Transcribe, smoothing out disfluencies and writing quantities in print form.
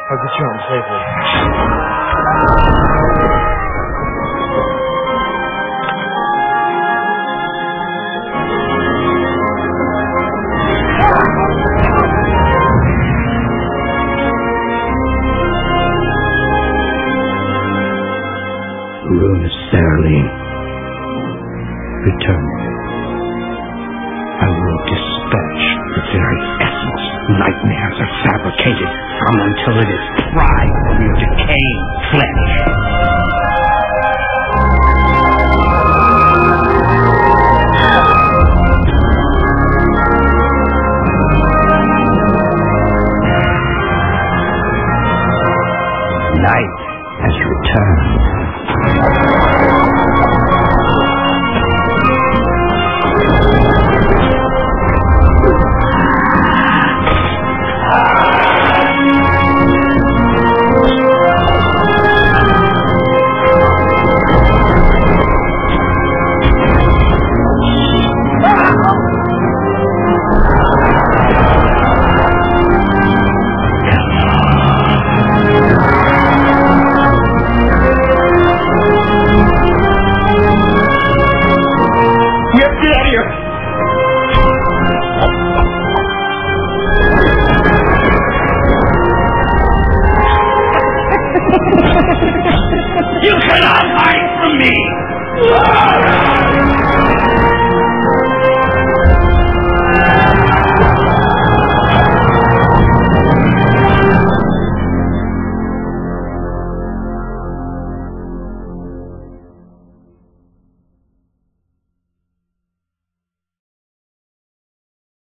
I'll get you home safely. Rune of Serling, return. I will dispatch the very essence nightmares are fabricated from until it is fried from your decaying flesh. Night has returned.